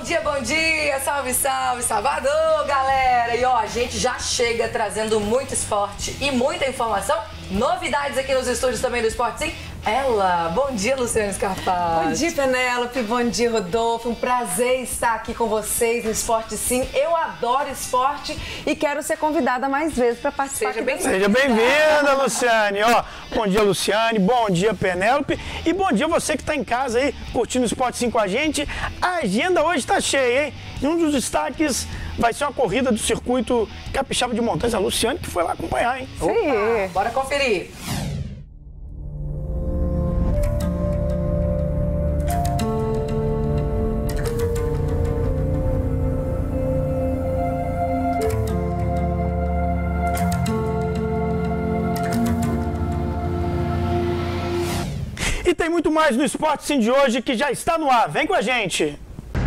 bom dia, salve, salve, Salvador, galera! E ó, a gente já chega trazendo muito esporte e muita informação, novidades aqui nos estúdios também do Esporte Sim. Ela, bom dia, Luciane Scarpati. Bom dia, Penélope, bom dia, Rodolfo. Um prazer estar aqui com vocês no Esporte Sim. Eu adoro esporte e quero ser convidada mais vezes para participar. Seja bem-vinda, Luciane. Ó, bom dia, Luciane, bom dia, Penélope e bom dia você que está em casa aí curtindo o Esporte Sim com a gente. A agenda hoje está cheia, hein? E um dos destaques vai ser uma corrida do circuito Capixaba de Montanhas. A Luciane que foi lá acompanhar, hein? Sim. Opa, bora conferir. E tem muito mais no Esporte Sim de hoje que já está no ar. Vem com a gente!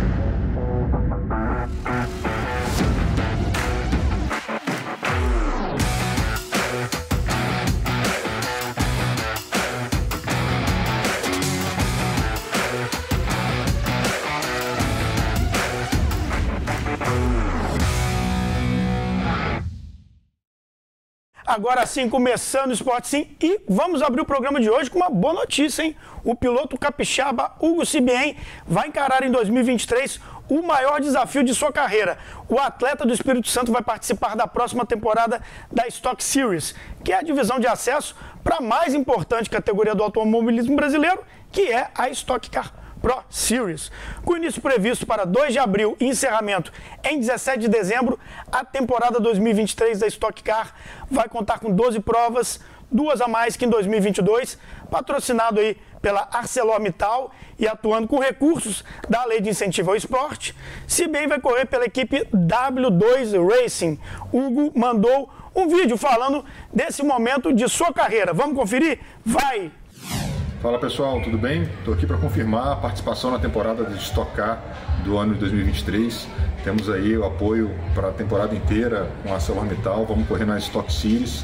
Agora sim, começando o Esporte Sim e vamos abrir o programa de hoje com uma boa notícia, hein? O piloto capixaba Hugo Sibien vai encarar em 2023 o maior desafio de sua carreira. O atleta do Espírito Santo vai participar da próxima temporada da Stock Series, que é a divisão de acesso para a mais importante categoria do automobilismo brasileiro, que é a Stock Car Pro Series. Com início previsto para 2 de abril e encerramento em 17 de dezembro, a temporada 2023 da Stock Car vai contar com 12 provas, 2 a mais que em 2022, patrocinado aí pela ArcelorMittal e atuando com recursos da Lei de Incentivo ao Esporte. Se bem vai correr pela equipe W2 Racing. Hugo mandou um vídeo falando desse momento de sua carreira. Vamos conferir? Vai! Fala pessoal, tudo bem? Estou aqui para confirmar a participação na temporada de Stock Car do ano de 2023. Temos aí o apoio para a temporada inteira com a ArcelorMittal, vamos correr na Stock Series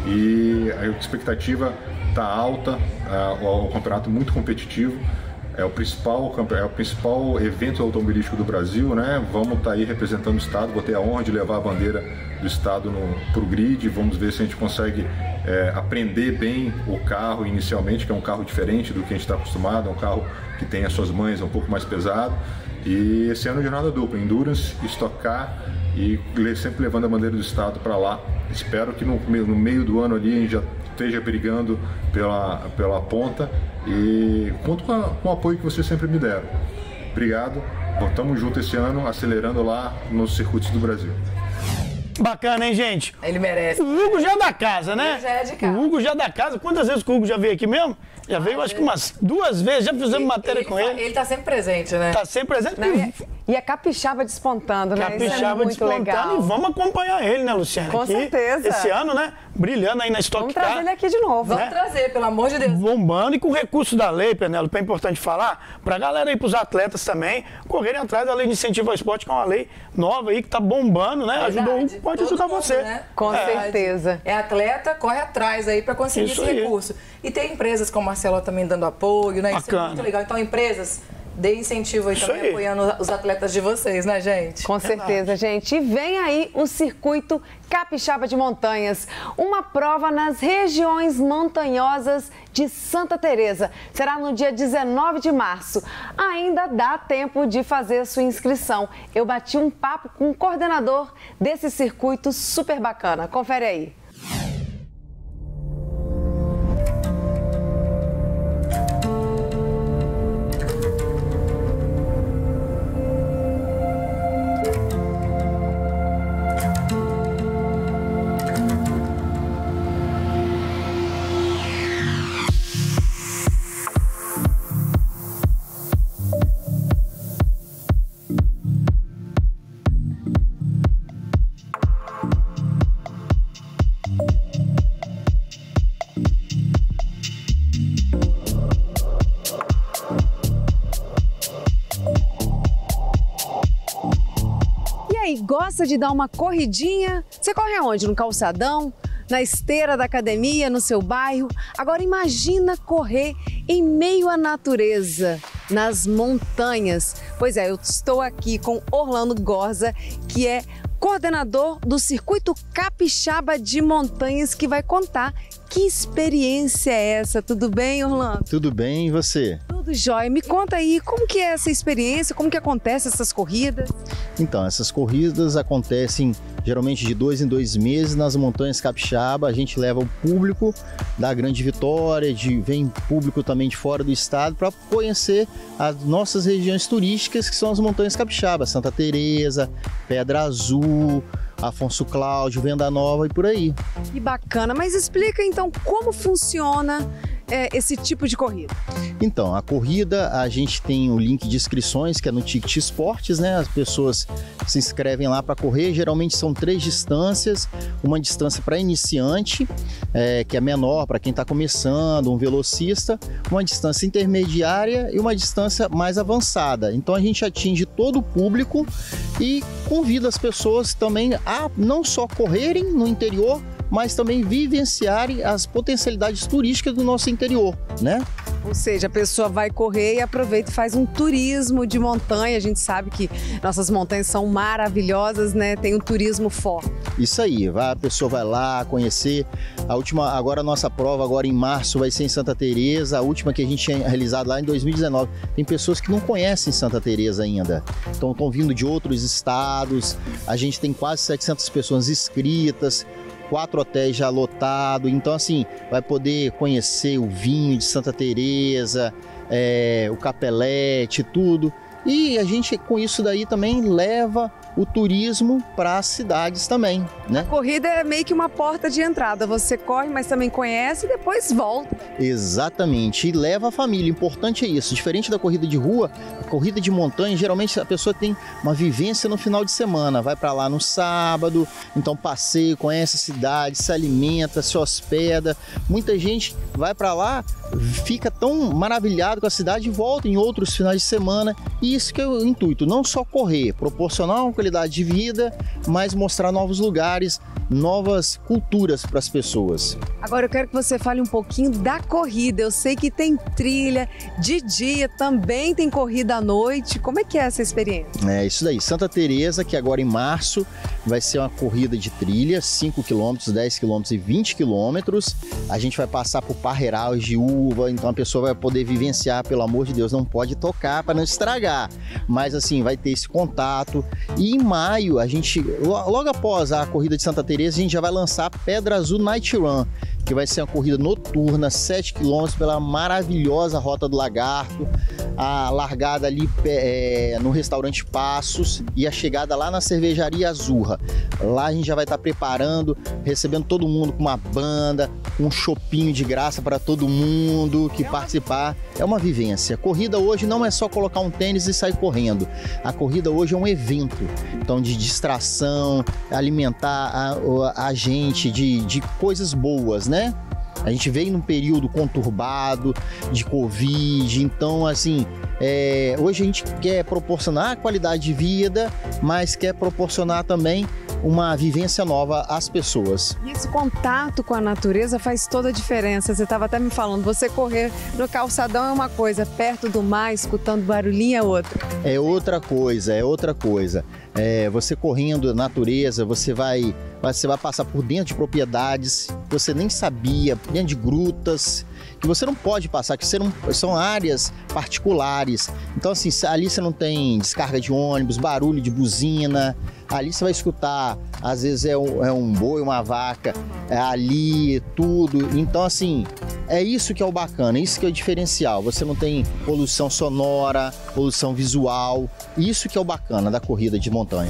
e a expectativa está alta, o campeonato muito competitivo. É o principal evento automobilístico do Brasil, né? Vamos estar aí representando o estado, vou ter a honra de levar a bandeira do estado para o grid, vamos ver se a gente consegue aprender bem o carro inicialmente, que é um carro diferente do que a gente está acostumado, é um carro que tem as suas manhas um pouco mais pesado. E esse ano jornada dupla, Endurance, Stock Car e sempre levando a bandeira do estado para lá. Espero que no meio do ano ali a gente já esteja brigando pela ponta e conto com o apoio que vocês sempre me deram. Obrigado, estamos juntos esse ano, acelerando lá nos circuitos do Brasil. Bacana, hein, gente? Ele merece. O Hugo já é da casa, né? Ele já é de casa. O Hugo já é da casa. Quantas vezes que o Hugo já veio aqui mesmo? Já veio, acho que umas 2 vezes. Já fizemos matéria com ele. Ele tá sempre presente, né? Tá sempre presente. E a capixaba despontando, né? Capixaba isso é muito despontando legal. E vamos acompanhar ele, né, Luciana? Com certeza. Esse ano, né? Brilhando aí na Stock Car. Vamos trazer ele aqui de novo. Vamos trazer, pelo amor de Deus. Bombando e com recurso da lei, Penélope, é importante falar, pra galera aí, pros atletas também, correrem atrás da Lei de Incentivo ao Esporte, que é uma lei nova aí, que tá bombando, né? Ajudou, pode ajudar você. Né? Com certeza. É atleta, corre atrás aí pra conseguir esse recurso. E tem empresas como a Marcelo também dando apoio, né? Isso é muito legal. Então, empresas, dê incentivo aí também, apoiando os atletas de vocês, né, gente? Com certeza, gente. E vem aí o circuito Capixaba de Montanhas, uma prova nas regiões montanhosas de Santa Teresa. Será no dia 19 de março. Ainda dá tempo de fazer sua inscrição. Eu bati um papo com o coordenador desse circuito super bacana. Confere aí. Gosta de dar uma corridinha? Você corre aonde? No calçadão? Na esteira da academia? No seu bairro? Agora imagina correr em meio à natureza. nas montanhas. Pois é, eu estou aqui com Orlando Gorza, que é coordenador do Circuito Capixaba de Montanhas, que vai contar que experiência é essa. Tudo bem, Orlando? Tudo bem, e você? Tudo jóia. Me conta aí, como que é essa experiência, como que acontecem essas corridas? Então, essas corridas acontecem geralmente de 2 em 2 meses nas Montanhas Capixaba. A gente leva o público da Grande Vitória, vem público também de fora do estado para conhecer as nossas regiões turísticas, que são as Montanhas Capixaba, Santa Teresa, Pedra Azul, Afonso Cláudio, Venda Nova e por aí. Que bacana, mas explica então como funciona esse tipo de corrida. Então, a corrida, a gente tem o link de inscrições, que é no Ticket Esportes, né? As pessoas se inscrevem lá para correr, geralmente são 3 distâncias, uma distância para iniciante, que é menor para quem está começando, um velocista, uma distância intermediária e uma distância mais avançada. Então a gente atinge todo o público e convida as pessoas também a não só correrem no interior, mas também vivenciarem as potencialidades turísticas do nosso interior, né? Ou seja, a pessoa vai correr e aproveita e faz um turismo de montanha. A gente sabe que nossas montanhas são maravilhosas, né? Tem um turismo forte. Isso aí, a pessoa vai lá conhecer. Agora a nossa prova, agora em março, vai ser em Santa Teresa. A última que a gente tinha realizado lá em 2019. Tem pessoas que não conhecem Santa Teresa ainda. Então estão vindo de outros estados. A gente tem quase 700 pessoas inscritas. 4 hotéis já lotados, então assim, vai poder conhecer o vinho de Santa Teresa, o capelete, tudo. E a gente com isso daí também leva o turismo para as cidades também, né? A corrida é meio que uma porta de entrada, você corre, mas também conhece e depois volta. Exatamente, e leva a família, importante é isso, diferente da corrida de rua, a corrida de montanha, geralmente a pessoa tem uma vivência no final de semana, vai para lá no sábado, então passeia, conhece a cidade, se alimenta, se hospeda, muita gente vai para lá, fica tão maravilhado com a cidade e volta em outros finais de semana, e isso que é o intuito, não só correr, proporcionar uma qualidade de vida, mas mostrar novos lugares, novas culturas para as pessoas. Agora eu quero que você fale um pouquinho da corrida. Eu sei que tem trilha de dia, também tem corrida à noite. Como é que é essa experiência? É isso daí. Santa Teresa, que agora em março vai ser uma corrida de trilha, 5 km, 10 km e 20 km. A gente vai passar por parreirais de uva, então a pessoa vai poder vivenciar, pelo amor de Deus, não pode tocar para não estragar. Mas assim, vai ter esse contato. E em maio, a gente, logo após a corrida de Santa Teresa, a gente já vai lançar a Pedra Azul Night Run, que vai ser uma corrida noturna, 7 km pela maravilhosa Rota do Lagarto, a largada ali no restaurante Passos e a chegada lá na cervejaria Azurra. Lá a gente já vai estar preparando, recebendo todo mundo com uma banda, um chopinho de graça para todo mundo que participar. É uma vivência. A corrida hoje não é só colocar um tênis e sair correndo. A corrida hoje é um evento, então de distração, alimentar a gente de coisas boas, né? A gente veio num período conturbado de Covid, então assim, hoje a gente quer proporcionar qualidade de vida, mas quer proporcionar também uma vivência nova às pessoas. E esse contato com a natureza faz toda a diferença. Você estava até me falando, você correr no calçadão é uma coisa, perto do mar, escutando barulhinho é outra. É outra coisa, é outra coisa. Você correndo na natureza, você vai passar por dentro de propriedades que você nem sabia, dentro de grutas que você não pode passar, que são áreas particulares. Então assim, ali você não tem descarga de ônibus, barulho de buzina, ali você vai escutar, às vezes é um boi, uma vaca, ali, tudo. Então assim, é isso que é o bacana, isso que é o diferencial. Você não tem poluição sonora, poluição visual, isso que é o bacana da corrida de montanha.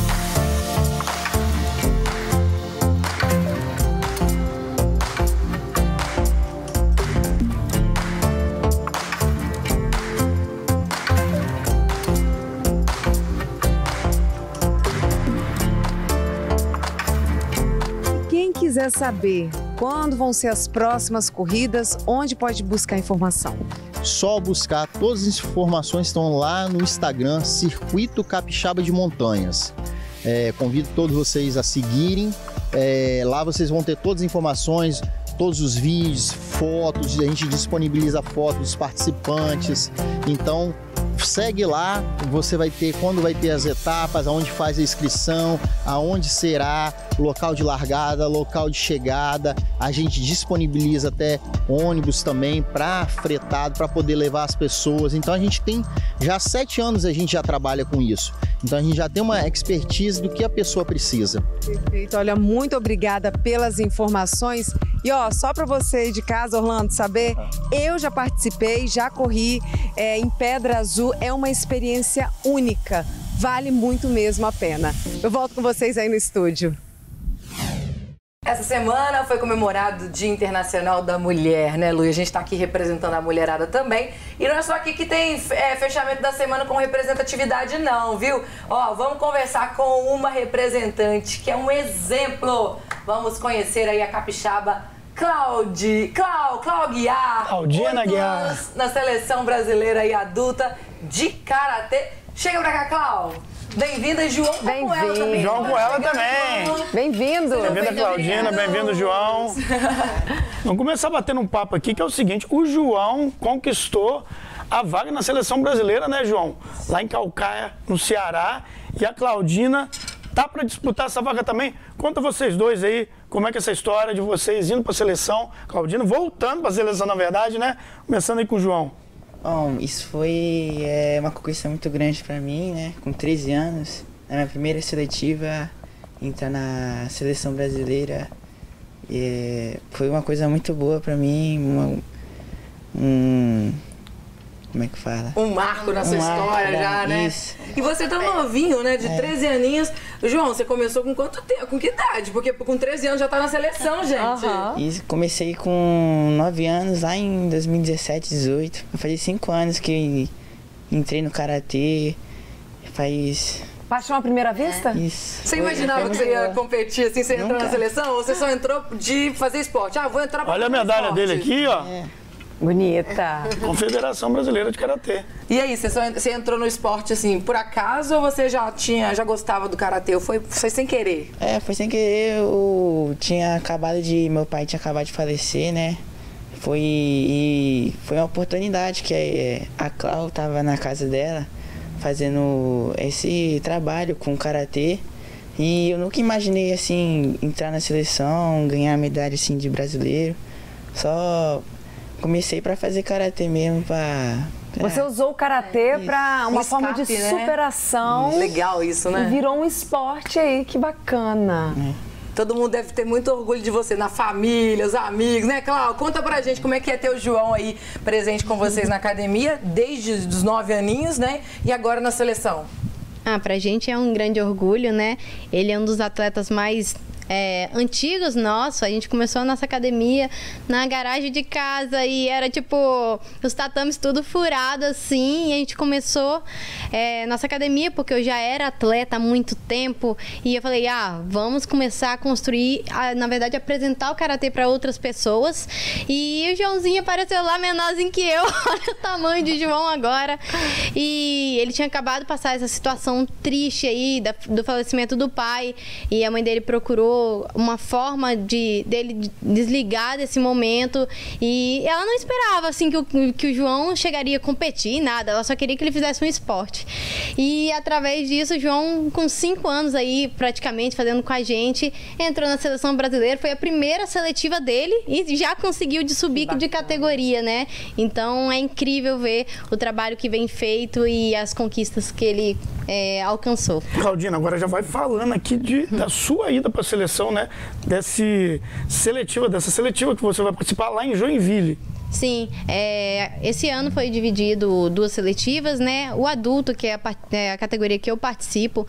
Quiser saber quando vão ser as próximas corridas, onde pode buscar informação? Só buscar, todas as informações estão lá no Instagram, Circuito Capixaba de Montanhas. Convido todos vocês a seguirem, lá vocês vão ter todas as informações, todos os vídeos, fotos, a gente disponibiliza fotos dos participantes. Então, segue lá, você vai ter, quando vai ter as etapas, aonde faz a inscrição, aonde será, local de largada, local de chegada. A gente disponibiliza até ônibus também para fretado, para poder levar as pessoas. Então a gente tem, já há 7 anos a gente já trabalha com isso. Então a gente já tem uma expertise do que a pessoa precisa. Perfeito, olha, muito obrigada pelas informações. E ó, só para você aí de casa, Orlando, saber, eu já participei, já corri em Pedra Azul, é uma experiência única, vale muito mesmo a pena. Eu volto com vocês aí no estúdio. Essa semana foi comemorado o Dia Internacional da Mulher, né, Lu? E a gente está aqui representando a mulherada também. E não é só aqui que tem fechamento da semana com representatividade, não, viu? Ó, vamos conversar com uma representante que é um exemplo. Vamos conhecer aí a capixaba Claudina Guiar. Claudina Guiar. Na seleção brasileira e adulta de karatê. Chega pra cá, Clau. Bem-vinda, João. Bem-vindo. João com ela também. Bem-vindo. Bem-vinda, Claudina. Bem-vindo, João. Vamos começar batendo um papo aqui, que é o seguinte. O João conquistou a vaga na seleção brasileira, né, João? Lá em Calcaia, no Ceará. E a Claudina tá para disputar essa vaga também. Conta vocês dois aí, como é que é essa história de vocês indo para a seleção. Claudina voltando para a seleção, na verdade, né? Começando aí com o João. Bom, isso foi uma conquista muito grande para mim, né? Com 13 anos, na minha primeira seletiva, entrar na seleção brasileira. Foi uma coisa muito boa para mim, como é que fala? Um marco na sua história já, né? Isso. E você tá novinho, né? De 13 aninhos. João, você começou com quanto tempo? Com que idade? Porque com 13 anos já tá na seleção, gente. E comecei com 9 anos, lá em 2017, 18. Eu fazia 5 anos que entrei no karatê. Paixão à primeira vista? Isso. Você imaginava que você ia competir assim, você entrou na seleção? Ou você só entrou de fazer esporte? Ah, vou entrar pra Olha a fazer medalha esporte. dele aqui, ó. Bonita. Confederação Brasileira de Karatê. E aí, você entrou no esporte assim, por acaso ou você já gostava do karatê? Ou foi sem querer? Foi sem querer. Meu pai tinha acabado de falecer, né? Foi uma oportunidade que a Clau tava na casa dela fazendo esse trabalho com karatê. E eu nunca imaginei assim entrar na seleção, ganhar a medalha assim de brasileiro. Só comecei para fazer karatê mesmo, Você usou o karatê para uma forma de superação. Legal isso, né? E virou um esporte aí, que bacana. Todo mundo deve ter muito orgulho de você, na família, os amigos, né, Cláudio? Conta pra gente como é que é ter o João aí presente com vocês na academia, desde os 9 aninhos, né? E agora na seleção. Pra gente é um grande orgulho, né? Ele é um dos atletas mais antigos nossos. A gente começou a nossa academia na garagem de casa e era tipo os tatames tudo furado assim, e a gente começou nossa academia porque eu já era atleta há muito tempo e eu falei, vamos começar a construir, na verdade apresentar o karatê para outras pessoas. E o Joãozinho apareceu lá menorzinho que eu. Olha o tamanho de João agora. E ele tinha acabado de passar essa situação triste aí do falecimento do pai, e a mãe dele procurou uma forma dele desligar desse momento, e ela não esperava assim que o João chegaria a competir, nada, ela só queria que ele fizesse um esporte. E através disso, o João, com 5 anos aí praticamente fazendo com a gente, entrou na seleção brasileira, foi a primeira seletiva dele e já conseguiu subir de categoria, né? Então é incrível ver o trabalho que vem feito e as conquistas que ele alcançou. Claudina, agora já vai falando aqui da sua ida para a seleção, né? Dessa seletiva que você vai participar lá em Joinville. Sim, esse ano foi dividido 2 seletivas, né? O adulto, que é a categoria que eu participo,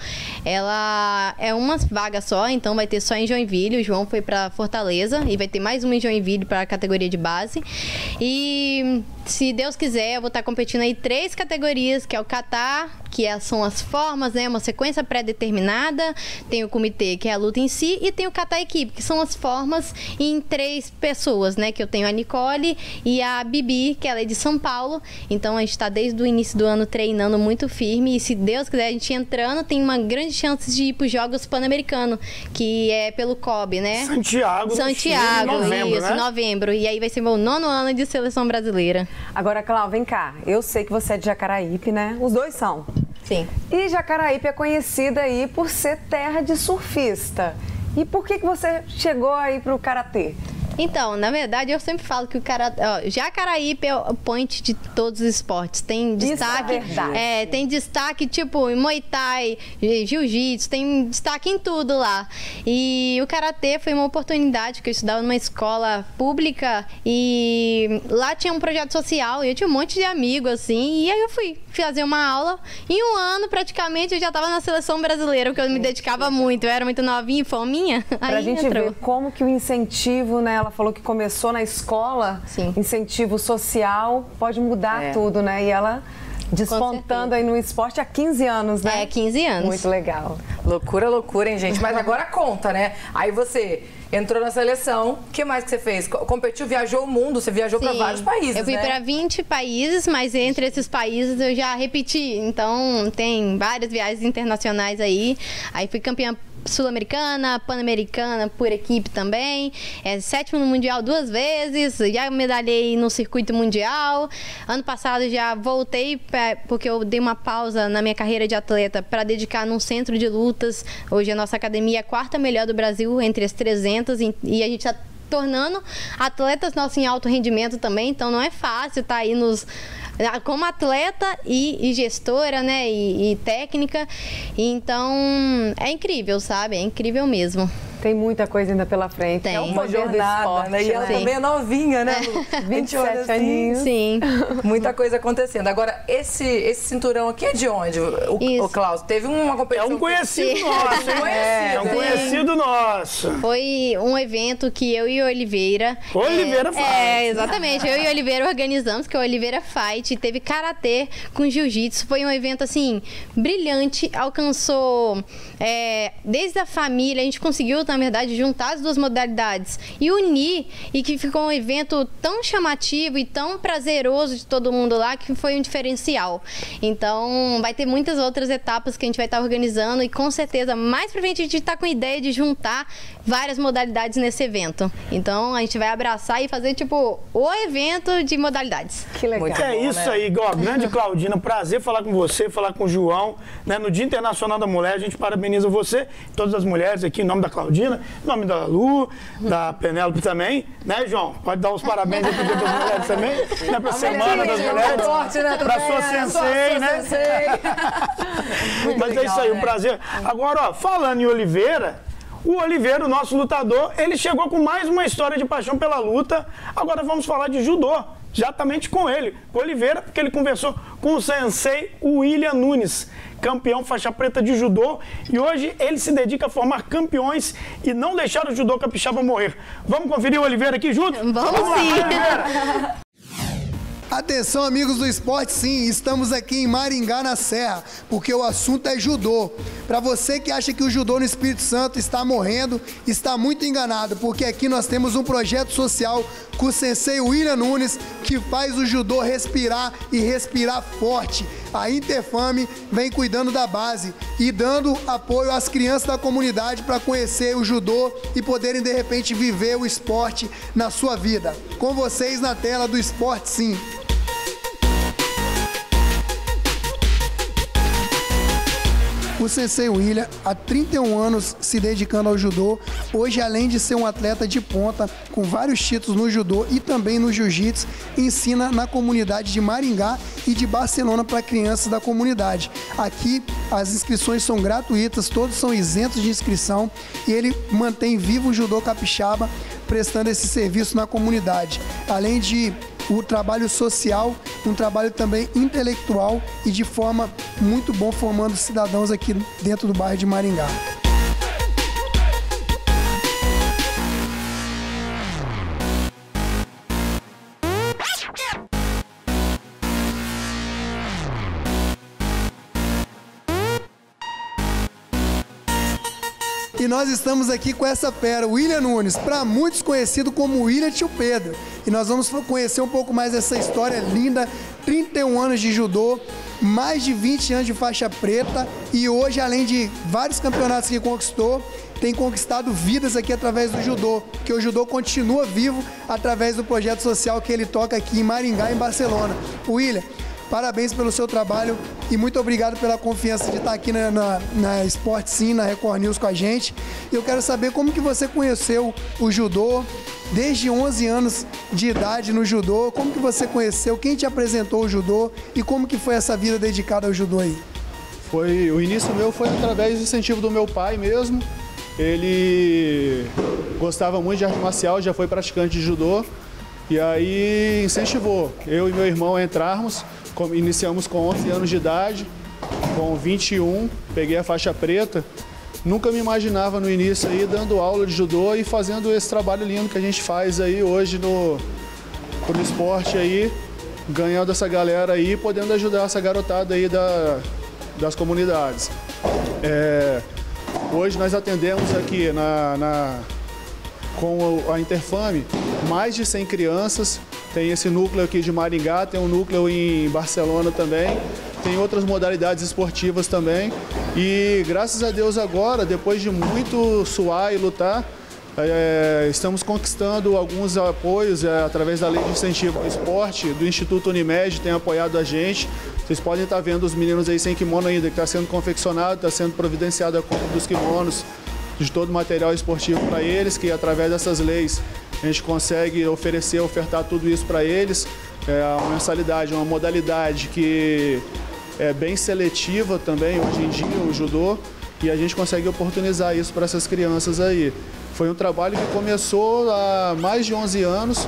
ela é uma vaga só, então vai ter só em Joinville. O João foi para Fortaleza e vai ter mais uma em Joinville para a categoria de base. E se Deus quiser, eu vou estar competindo aí 3 categorias, que é o kata, que são as formas, né? Uma sequência pré-determinada. Tem o comitê, que é a luta em si, e tem o kata equipe, que são as formas em 3 pessoas, né? Que eu tenho a Nicole e a Bibi, que ela é de São Paulo. Então a gente está desde o início do ano treinando muito firme, e se Deus quiser, a gente entrando, tem uma grande chance de ir para os Jogos Pan-Americanos, que é pelo COB, né? Santiago, novembro, isso, né? Novembro. E aí vai ser meu 9º ano de seleção brasileira. Agora, Cláudia, vem cá. Eu sei que você é de Jacaraípe, né? Os dois são. Sim. E Jacaraípe é conhecida aí por ser terra de surfista. E por que você chegou aí pro karatê? Então, na verdade, eu sempre falo que o Jacaraípe é o point de todos os esportes. Tem destaque, isso é verdade. Tem destaque tipo em Muay Thai, Jiu-Jitsu, tem destaque em tudo lá. E o karatê foi uma oportunidade que eu estudava numa escola pública e lá tinha um projeto social e eu tinha um monte de amigos assim, e aí eu fui fazer uma aula. Em um ano, praticamente, eu já estava na seleção brasileira, porque eu me dedicava muito. Eu era muito novinha e fominha. Pra aí gente entrou. ver como que o incentivo, né? Ela falou que começou na escola, Sim. incentivo social pode mudar tudo, né? E ela despontando aí no esporte há 15 anos, né? 15 anos. Muito legal. Loucura, loucura, hein, gente? Mas agora conta, né? Aí você entrou na seleção, o que mais que você fez? Competiu, viajou o mundo, você viajou para vários países, eu fui para 20 países, mas entre esses países eu já repeti. Então, tem várias viagens internacionais aí. Aí fui campeã sul-americana, pan-americana por equipe também, 7º no mundial 2 vezes, já medalhei no circuito mundial. Ano passado já voltei porque eu dei uma pausa na minha carreira de atleta para dedicar num centro de lutas. Hoje a nossa academia é a 4ª melhor do Brasil entre as 300 e a gente está tornando atletas nossos em alto rendimento também, então não é fácil estar aí como atleta e gestora, né, e técnica. Então é incrível, sabe? É incrível mesmo. Tem muita coisa ainda pela frente. Tem. É um Uma poder do jornada, esporte, né? E ela Sim. também é novinha, né, Lu? 27 aninhos. Sim. Muita coisa acontecendo. Agora, esse cinturão aqui é de onde? O Klaus, teve uma É competição... um conhecido Sim. nosso, hein? É um conhecido nosso. Foi um evento que eu e o Oliveira... Oliveira Fight. Exatamente. Eu e o Oliveira organizamos, que é o Oliveira Fight. Teve karatê com jiu-jitsu. Foi um evento, assim, brilhante. Alcançou... desde a família, a gente conseguiu, na verdade, juntar as duas modalidades e unir, e que ficou um evento tão chamativo e tão prazeroso de todo mundo lá, que foi um diferencial. Então, vai ter muitas outras etapas que a gente vai estar organizando e, com certeza, mais pra frente a gente tá com a ideia de juntar várias modalidades nesse evento. Então, a gente vai abraçar e fazer, tipo, o evento de modalidades. Que legal. Muito É bom, isso né? aí, ó, grande Claudina, prazer falar com você, falar com o João, né? No Dia Internacional da Mulher, a gente parabeniza você, todas as mulheres aqui, em nome da Claudina, em nome da Lu, da Penélope também, né, João? Pode dar os parabéns aqui para as mulheres também, né? Pra Semana das Mulheres, pra sua sensei, né? Mas é isso aí, um prazer. Agora, ó, falando em Oliveira, o Oliveira, o nosso lutador, ele chegou com mais uma história de paixão pela luta. Agora vamos falar de judô, exatamente com ele, com o Oliveira, porque ele conversou com o sensei William Nunes, campeão faixa preta de judô, e hoje ele se dedica a formar campeões e não deixar o judô capixaba morrer. Vamos conferir o Oliveira aqui junto? Vamos lá, sim. Oliveira. Atenção, amigos do esporte, sim, estamos aqui em Maringá, na Serra, porque o assunto é judô. Para você que acha que o judô no Espírito Santo está morrendo, está muito enganado, porque aqui nós temos um projeto social com o sensei William Nunes, que faz o judô respirar e respirar forte. A Interfame vem cuidando da base e dando apoio às crianças da comunidade para conhecer o judô e poderem, de repente, viver o esporte na sua vida. Com vocês na tela do Esporte Sim. O sensei William, há 31 anos se dedicando ao judô, hoje além de ser um atleta de ponta, com vários títulos no judô e também no jiu-jitsu, ensina na comunidade de Maringá e de Barcelona para crianças da comunidade. Aqui as inscrições são gratuitas, todos são isentos de inscrição e ele mantém vivo o judô capixaba, prestando esse serviço na comunidade. Além de o trabalho social, um trabalho também intelectual e de forma muito bom, formando cidadãos aqui dentro do bairro de Maringá. E nós estamos aqui com essa fera, William Nunes, para muitos conhecido como William Tio Pedro. E nós vamos conhecer um pouco mais dessa história linda, 31 anos de judô, mais de 20 anos de faixa preta e hoje, além de vários campeonatos que conquistou, tem conquistado vidas aqui através do judô, que o judô continua vivo através do projeto social que ele toca aqui em Maringá, em Barcelona. William, parabéns pelo seu trabalho e muito obrigado pela confiança de estar aqui na Sport Sim, na Record News com a gente. Eu quero saber como que você conheceu o judô, desde 11 anos de idade no judô, como que você conheceu, quem te apresentou o judô e como que foi essa vida dedicada ao judô aí? O início meu foi através do incentivo do meu pai mesmo. Ele gostava muito de arte marcial, já foi praticante de judô e aí incentivou eu e meu irmão a entrarmos. Iniciamos com 11 anos de idade, com 21, peguei a faixa preta. Nunca me imaginava no início aí dando aula de judô e fazendo esse trabalho lindo que a gente faz aí hoje no esporte aí, ganhando essa galera aí, podendo ajudar essa garotada aí das comunidades. Hoje nós atendemos aqui com a Interfame mais de 100 crianças. Tem esse núcleo aqui de Maringá, tem um núcleo em Barcelona também, tem outras modalidades esportivas também. E graças a Deus agora, depois de muito suar e lutar, estamos conquistando alguns apoios através da Lei de Incentivo ao Esporte, do Instituto Unimed, tem apoiado a gente. Vocês podem estar vendo os meninos aí sem kimono ainda, que está sendo confeccionado, está sendo providenciado a compra dos kimonos, de todo o material esportivo para eles, que através dessas leis a gente consegue ofertar tudo isso para eles. É uma mensalidade, uma modalidade que é bem seletiva também, hoje em dia, o judô, e a gente consegue oportunizar isso para essas crianças aí. Foi um trabalho que começou há mais de 11 anos,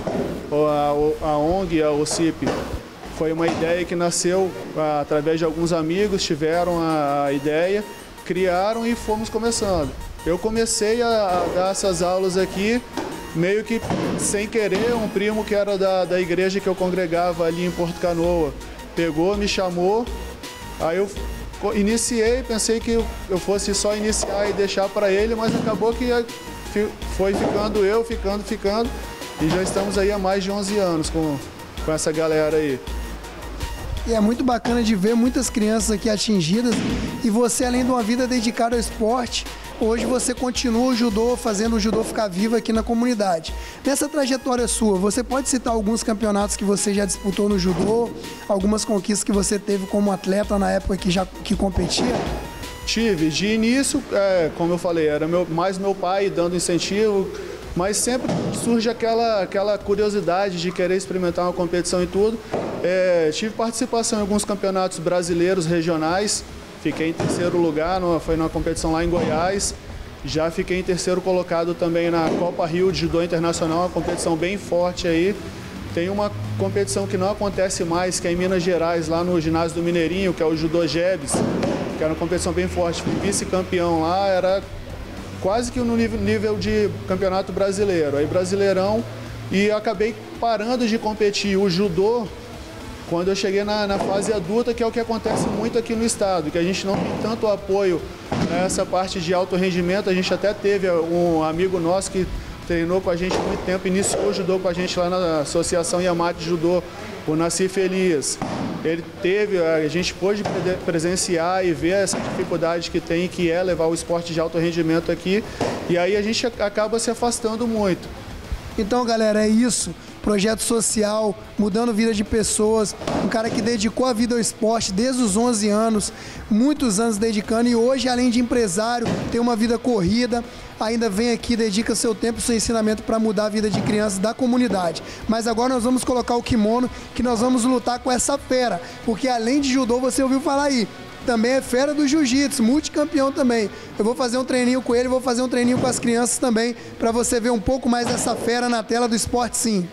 a ONG, a OCIP, foi uma ideia que nasceu através de alguns amigos, tiveram a ideia, criaram e fomos começando. Eu comecei a dar essas aulas aqui, meio que sem querer, um primo que era da igreja que eu congregava ali em Porto Canoa, pegou, me chamou, aí eu iniciei, pensei que eu fosse só iniciar e deixar para ele, mas acabou que foi ficando eu, ficando, e já estamos aí há mais de 11 anos com essa galera aí. E é muito bacana de ver muitas crianças aqui atingidas e você, além de uma vida dedicada ao esporte, hoje você continua o judô, fazendo o judô ficar vivo aqui na comunidade. Nessa trajetória sua, você pode citar alguns campeonatos que você já disputou no judô, algumas conquistas que você teve como atleta na época que competia? Tive. De início, como eu falei, era mais meu pai dando incentivo, mas sempre surge aquela curiosidade de querer experimentar uma competição e tudo. Tive participação em alguns campeonatos brasileiros regionais, fiquei em terceiro lugar, foi numa competição lá em Goiás. Já fiquei em terceiro colocado também na Copa Rio de Judô Internacional, uma competição bem forte aí. Tem uma competição que não acontece mais, que é em Minas Gerais, lá no ginásio do Mineirinho, que é o Judô Jebs, que era uma competição bem forte. Fui vice-campeão lá, era quase que no nível de campeonato brasileiro. Aí Brasileirão, e acabei parando de competir o judô quando eu cheguei na fase adulta, que é o que acontece muito aqui no estado, que a gente não tem tanto apoio nessa parte de alto rendimento. A gente até teve um amigo nosso que treinou com a gente há muito tempo, iniciou o judô com a gente lá na Associação Yamate Judô, o Nassif Elias. A gente pôde presenciar e ver essa dificuldade que tem, que é levar o esporte de alto rendimento aqui, e aí a gente acaba se afastando muito. Então, galera, é isso. Projeto social, mudando a vida de pessoas, um cara que dedicou a vida ao esporte desde os 11 anos, muitos anos dedicando, e hoje, além de empresário, tem uma vida corrida, ainda vem aqui, dedica seu tempo e seu ensinamento para mudar a vida de crianças da comunidade. Mas agora nós vamos colocar o kimono, que nós vamos lutar com essa fera, porque além de judô, você ouviu falar aí, também é fera do jiu-jitsu, multicampeão também. Eu vou fazer um treininho com ele, vou fazer um treininho com as crianças também, para você ver um pouco mais dessa fera na tela do Sport Sim.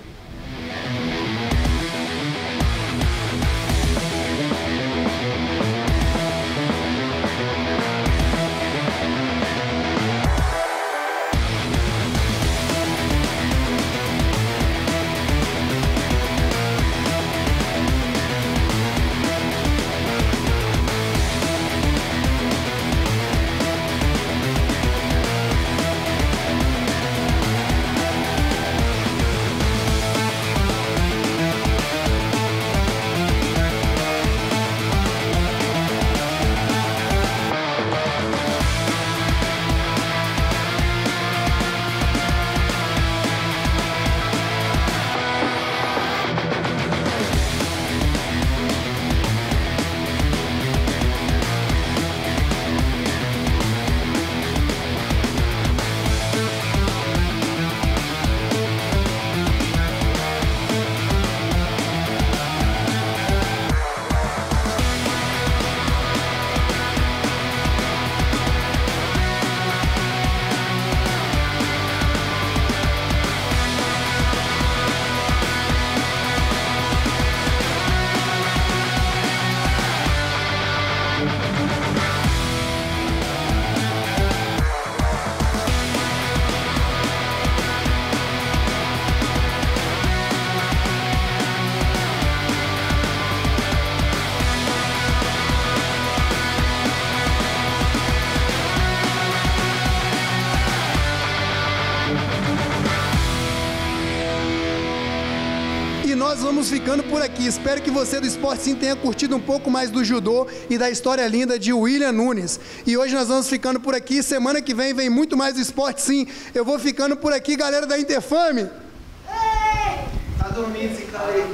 nós vamos ficando por aqui. Espero que você do Esporte Sim tenha curtido um pouco mais do judô e da história linda de William Nunes. E hoje nós vamos ficando por aqui. Semana que vem muito mais do Esporte Sim. Eu vou ficando por aqui, galera da Interfame. Tá dormindo esse cara aí.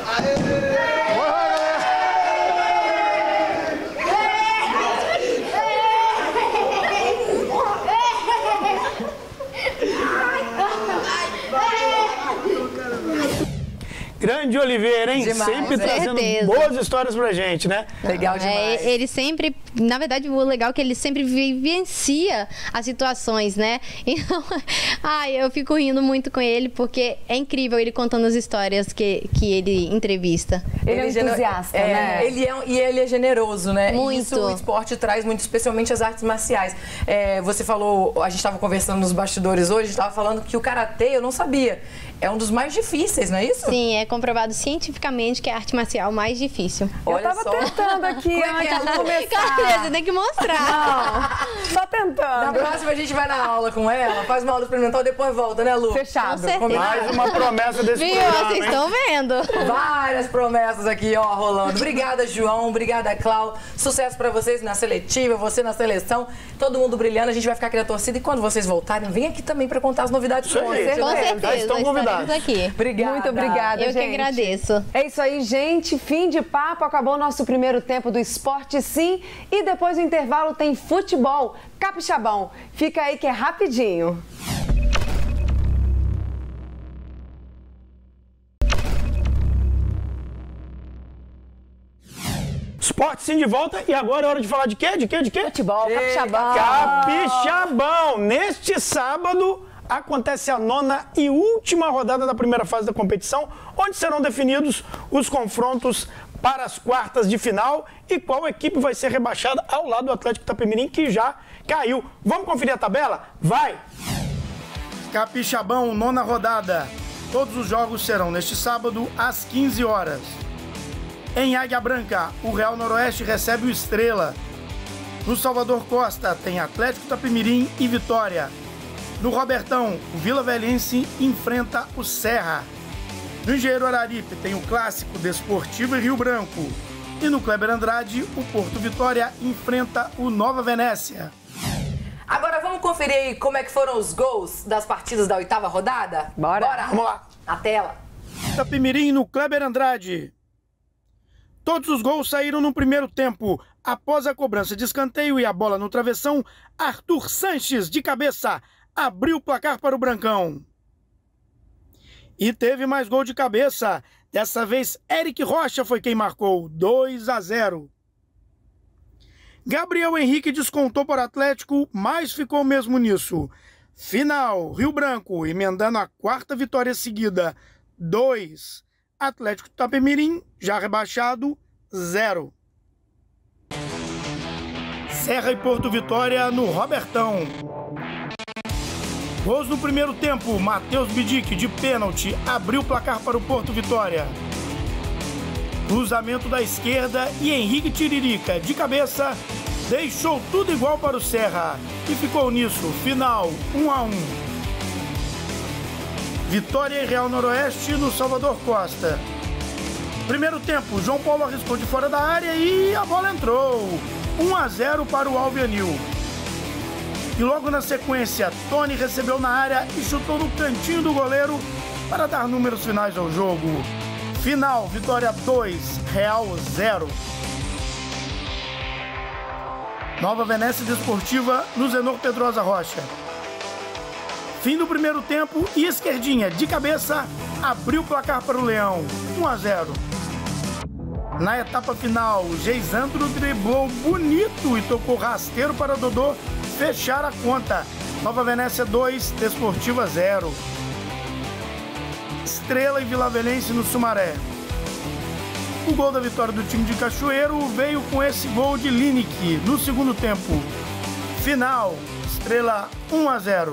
Grande Oliveira, hein? Demais, sempre trazendo certeza. boas histórias pra gente, né? Legal demais. Ele sempre, na verdade, o legal é que ele sempre vivencia as situações, né? Então, eu fico rindo muito com ele, porque é incrível ele contando as histórias que ele entrevista. Ele é um entusiasta, né? Ele é generoso, né? Muito. Isso o esporte traz muito, especialmente as artes marciais. Você falou, a gente estava conversando nos bastidores hoje, a gente estava falando que o karatê, eu não sabia, é um dos mais difíceis, não é isso? Sim, é comprovado cientificamente que é a arte marcial mais difícil. Eu tava tentando aqui antes de começar. Você tem que mostrar. Não, só tentando. Na próxima a gente vai na aula com ela, faz uma aula experimental e depois volta, né, Lu? Fechado. Com certeza. Mais uma promessa desse Viu? programa, Vocês hein? estão vendo. Várias promessas aqui, ó, rolando. Obrigada, João. Obrigada, Clau. Sucesso pra vocês na seletiva, você na seleção. Todo mundo brilhando. A gente vai ficar aqui na torcida. E quando vocês voltarem, vem aqui também pra contar as novidades. Isso aí. Com Já certeza. estão convidados. Estaremos aqui. Obrigada. Muito obrigada, Eu gente. que agradeço. É isso aí, gente. Fim de papo. Acabou o nosso primeiro tempo do Esporte Sim. E depois do intervalo tem futebol. Capixabão. Fica aí que é rapidinho. Esporte Sim de volta e agora é hora de falar de quê? De quê? Futebol, Capixabão. Capixabão. Neste sábado acontece a 9ª e última rodada da primeira fase da competição, onde serão definidos os confrontos para as quartas de final e qual equipe vai ser rebaixada ao lado do Atlético Itapemirim, que já caiu. Vamos conferir a tabela? Vai! Capixabão, 9ª rodada. Todos os jogos serão neste sábado às 15 horas. Em Águia Branca, o Real Noroeste recebe o Estrela. No Salvador Costa tem Atlético Itapemirim e Vitória. No Robertão, o Vila Velhense enfrenta o Serra. No Engenheiro Araripe tem o clássico Desportivo e Rio Branco. E no Kleber Andrade, o Porto Vitória enfrenta o Nova Venécia. Agora vamos conferir aí como é que foram os gols das partidas da 8ª rodada? Bora. Vamos lá. Na tela. Itapemirim no Kleber Andrade. Todos os gols saíram no primeiro tempo. Após a cobrança de escanteio e a bola no travessão, Arthur Sanches, de cabeça, abriu o placar para o Brancão. E teve mais gol de cabeça. Dessa vez, Eric Rocha foi quem marcou, 2-0. Gabriel Henrique descontou para o Atlético, mas ficou mesmo nisso. Final, Rio Branco, emendando a 4ª vitória seguida, 2. Atlético Itapemirim, já rebaixado, 0. Serra e Porto Vitória no Robertão. Gols no primeiro tempo, Matheus Bidic, de pênalti, abriu o placar para o Porto Vitória. Cruzamento da esquerda e Henrique Tiririca, de cabeça, deixou tudo igual para o Serra. E ficou nisso, final, 1-1. Vitória e Real Noroeste no Salvador Costa. Primeiro tempo, João Paulo arriscou de fora da área e a bola entrou. 1-0 para o Alvianil. E logo na sequência, Tony recebeu na área e chutou no cantinho do goleiro para dar números finais ao jogo. Final, Vitória 2, Real 0. Nova Venécia Desportiva no Zenor Pedrosa Rocha. Fim do primeiro tempo e Esquerdinha, de cabeça, abriu o placar para o Leão, 1-0. Na etapa final, Geisandro driblou bonito e tocou rasteiro para Dodô fechar a conta. Nova Venécia 2, Desportiva 0. Estrela e Vila Velhense no Sumaré. O gol da vitória do time de Cachoeiro veio com esse gol de Lineker no segundo tempo. Final, Estrela 1-0.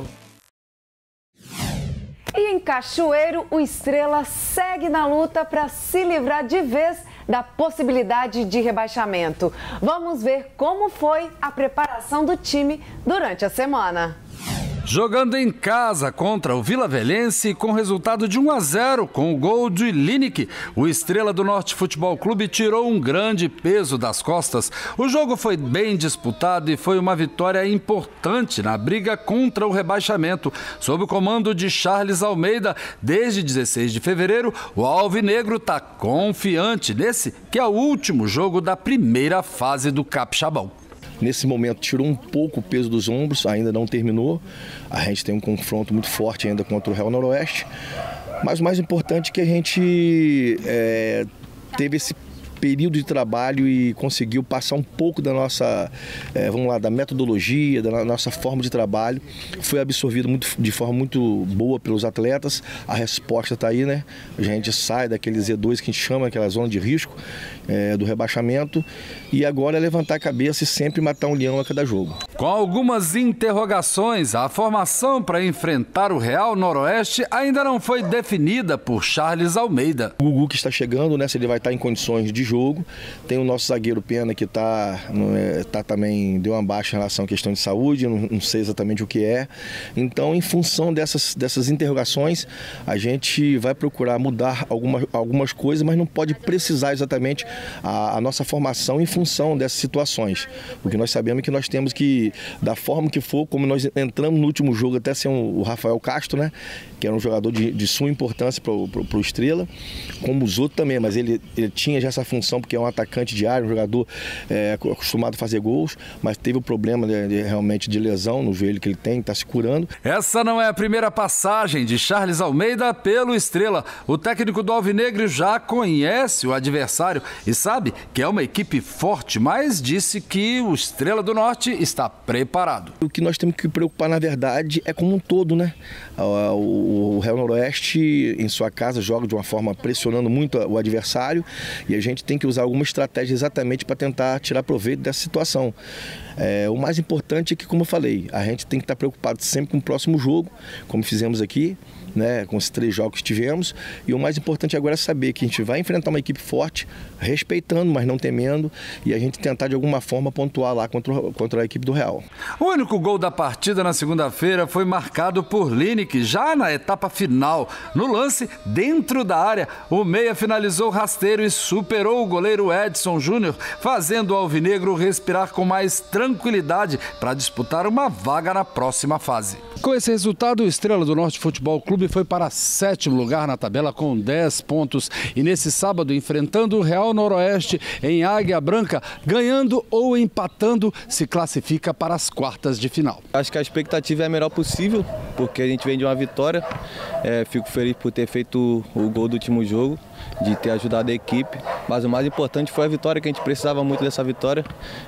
E em Cachoeiro, o Estrela segue na luta para se livrar de vez da possibilidade de rebaixamento. Vamos ver como foi a preparação do time durante a semana. Jogando em casa contra o Vilavelense com resultado de 1-0 com o gol de Lineker, o Estrela do Norte Futebol Clube tirou um grande peso das costas. O jogo foi bem disputado e foi uma vitória importante na briga contra o rebaixamento. Sob o comando de Charles Almeida, desde 16 de fevereiro, o Alvinegro está confiante nesse que é o último jogo da primeira fase do Capixabão. Nesse momento tirou um pouco o peso dos ombros, ainda não terminou. A gente tem um confronto muito forte ainda contra o Real Noroeste. Mas o mais importante é que a gente teve esse período de trabalho e conseguiu passar um pouco da nossa, da metodologia, da nossa forma de trabalho. Foi absorvido de forma muito boa pelos atletas. A resposta está aí, né? A gente sai daquele Z2 que a gente chama, aquela zona de risco do rebaixamento. E agora é levantar a cabeça e sempre matar um leão a cada jogo. Com algumas interrogações, a formação para enfrentar o Real Noroeste ainda não foi definida por Charles Almeida. O Gugu que está chegando, né? Se ele vai estar em condições de jogo. Tem o nosso zagueiro Pena que também deu uma baixa em relação à questão de saúde, não sei exatamente o que é. Então, em função dessas interrogações, a gente vai procurar mudar algumas coisas, mas não pode precisar exatamente a nossa formação em função dessas situações. Porque nós sabemos que nós temos que, da forma que for, como nós entramos no último jogo, até sem o Rafael Castro, né? Que era um jogador de suma importância para o Estrela, como os outros também, mas ele tinha já essa função porque é um atacante de área, um jogador acostumado a fazer gols, mas teve o problema realmente de lesão no joelho que ele tem, está se curando. Essa não é a primeira passagem de Charles Almeida pelo Estrela. O técnico do Alvinegro já conhece o adversário e sabe que é uma equipe forte, mas disse que o Estrela do Norte está preparado. O que nós temos que preocupar, na verdade, é como um todo, né? O Real Noroeste, em sua casa, joga de uma forma pressionando muito o adversário e a gente tem que usar alguma estratégia exatamente para tentar tirar proveito dessa situação. O mais importante é que, como eu falei, a gente tem que estar preocupado sempre com o próximo jogo, como fizemos aqui, né, com os 3 jogos que tivemos, e o mais importante agora é saber que a gente vai enfrentar uma equipe forte, respeitando, mas não temendo, e a gente tentar de alguma forma pontuar lá contra a equipe do Real. O único gol da partida na segunda-feira foi marcado por Lineker, já na etapa final. No lance, dentro da área, o meia finalizou rasteiro e superou o goleiro Edson Júnior, fazendo o Alvinegro respirar com mais tranquilidade para disputar uma vaga na próxima fase. Com esse resultado, o Estrela do Norte Futebol Clube foi para 7º lugar na tabela com 10 pontos. E nesse sábado, enfrentando o Real Noroeste em Águia Branca, ganhando ou empatando, se classifica para as quartas de final. Acho que a expectativa é a melhor possível, porque a gente vem de uma vitória. Fico feliz por ter feito o gol do último jogo, de ter ajudado a equipe. Mas o mais importante foi a vitória, que a gente precisava muito dessa vitória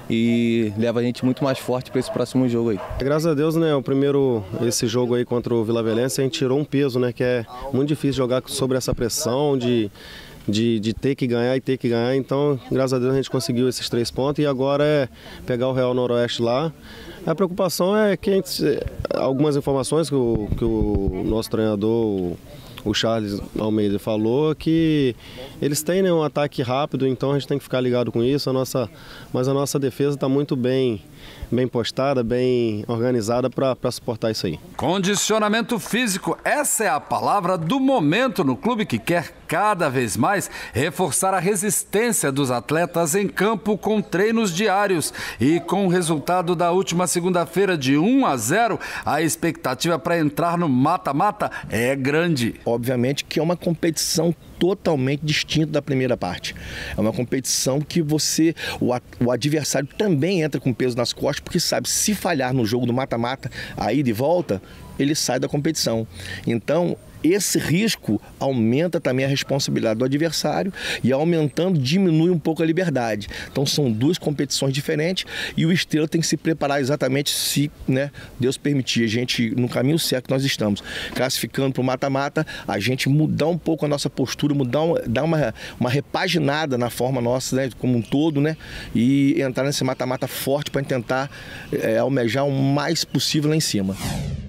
e leva a gente muito mais forte para esse próximo jogo aí. Graças a Deus, né? Esse jogo aí contra o Vilavelense, a gente tirou um peso, né? Que é muito difícil jogar sobre essa pressão de ter que ganhar e ter que ganhar. Então, graças a Deus, a gente conseguiu esses 3 pontos e agora é pegar o Real Noroeste lá. A preocupação é que algumas informações que o nosso treinador, o Charles Almeida, falou, que eles têm, né, um ataque rápido, então a gente tem que ficar ligado com isso. Mas a nossa defesa está muito bem postada, bem organizada para suportar isso aí. Condicionamento físico, essa é a palavra do momento no clube que quer cada vez mais reforçar a resistência dos atletas em campo com treinos diários. E com o resultado da última segunda-feira de 1-0, a expectativa para entrar no mata-mata é grande. Obviamente que é uma competição totalmente distinta da primeira parte. É uma competição que o adversário também entra com peso nas costas, porque sabe, se falhar no jogo do mata-mata, a ida e volta, ele sai da competição. Então, esse risco aumenta também a responsabilidade do adversário e, aumentando, diminui um pouco a liberdade. Então são 2 competições diferentes e o Estrela tem que se preparar exatamente, se, né, Deus permitir, a gente no caminho certo que nós estamos, classificando para o mata-mata, a gente mudar um pouco a nossa postura, dar uma repaginada na forma nossa, né, como um todo, né, e entrar nesse mata-mata forte para tentar almejar o mais possível lá em cima.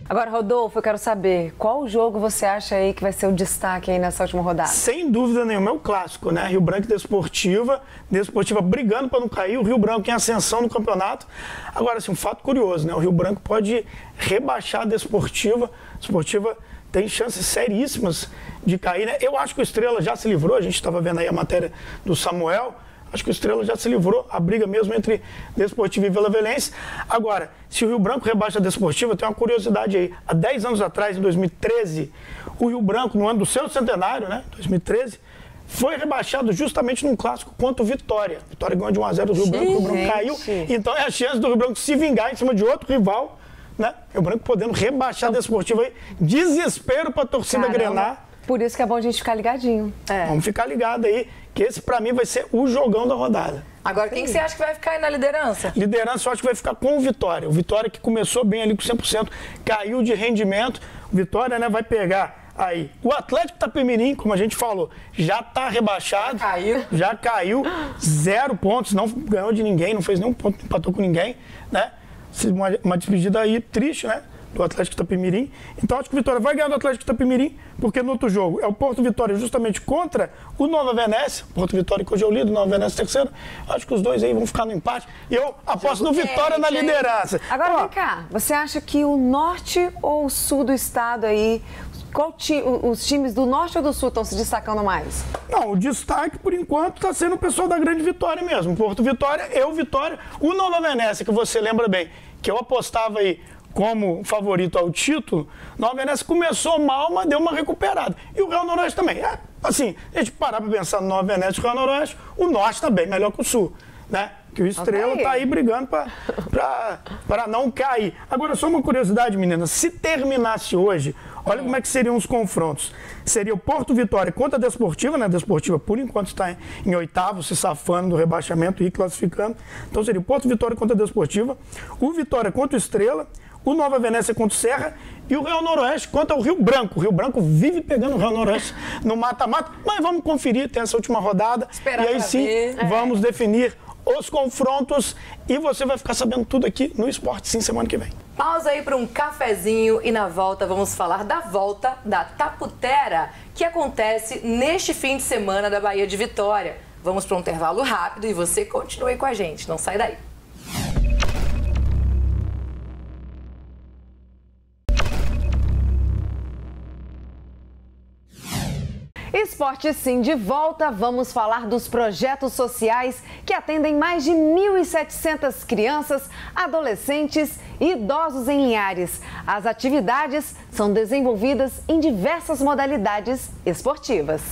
Agora, Rodolfo, eu quero saber, qual jogo você acha aí que vai ser o destaque aí nessa última rodada? Sem dúvida nenhuma, é o clássico, né? Rio Branco e Desportiva brigando para não cair, o Rio Branco em ascensão no campeonato. Agora, assim, um fato curioso, né? O Rio Branco pode rebaixar a Desportiva. A Desportiva tem chances seríssimas de cair, né? Eu acho que o Estrela já se livrou, a gente estava vendo aí a matéria do Samuel. Acho que o Estrela já se livrou, a briga mesmo entre Desportiva e Vilavelense. Agora, se o Rio Branco rebaixa a Desportiva, tem uma curiosidade aí. Há 10 anos atrás, em 2013, o Rio Branco, no ano do seu centenário, né, 2013, foi rebaixado justamente num clássico contra o Vitória. Vitória ganhou de 1-0 do Rio Branco, o Rio Branco caiu. Então é a chance do Rio Branco se vingar em cima de outro rival, né? Rio Branco podendo rebaixar a Desportiva aí. Desespero para a torcida grenar. Por isso que é bom a gente ficar ligadinho. Vamos ficar ligado aí, que esse pra mim vai ser o jogão da rodada. Agora, quem que você acha que vai ficar aí na liderança? Liderança eu acho que vai ficar com o Vitória. O Vitória que começou bem ali com 100%, caiu de rendimento. O Vitória, né, vai pegar aí o Atlético Itapemirim, como a gente falou, já tá rebaixado. Já caiu. 0 pontos, não ganhou de ninguém, não fez nenhum ponto, empatou com ninguém, né? Uma despedida aí triste, né? Do Atlético Itapemirim. Então acho que o Vitória vai ganhar do Atlético Itapemirim, porque no outro jogo é o Porto Vitória justamente contra o Nova Venécia. Porto Vitória que hoje é o líder, Nova Venécia terceiro. Acho que os dois aí vão ficar no empate. E eu aposto no Vitória na liderança. Agora vem cá, você acha que o norte ou o sul do estado aí, os times do norte ou do sul estão se destacando mais? Não, o destaque por enquanto está sendo o pessoal da Grande Vitória mesmo. Porto Vitória, Vitória, o Nova Venécia, que você lembra bem, que eu apostava aí como favorito ao título, Nova Venécia começou mal, mas deu uma recuperada. E o Real Noroeste também. Assim, a gente parar para pensar no Nova Venécia e o Real Noroeste, o Norte está bem melhor que o Sul, né? Que o Estrela está aí brigando para não cair. Agora, só uma curiosidade, meninas. Se terminasse hoje, olha como é que seriam os confrontos. Seria o Porto Vitória contra a Desportiva, né? A Desportiva, por enquanto, está em oitavo, se safando do rebaixamento e classificando. Então, seria o Porto Vitória contra a Desportiva, o Vitória contra o Estrela, o Nova Venécia contra o Serra e o Real Noroeste contra o Rio Branco. O Rio Branco vive pegando o Real Noroeste no mata-mata, mas vamos conferir, tem essa última rodada. E aí sim, vamos definir os confrontos e você vai ficar sabendo tudo aqui no Esporte Sim semana que vem. Pausa aí para um cafezinho e na volta vamos falar da volta da Taputera, que acontece neste fim de semana da Bahia de Vitória. Vamos para um intervalo rápido e você continue com a gente, não sai daí. Esporte Sim de volta, vamos falar dos projetos sociais que atendem mais de 1.700 crianças, adolescentes e idosos em Linhares. As atividades são desenvolvidas em diversas modalidades esportivas.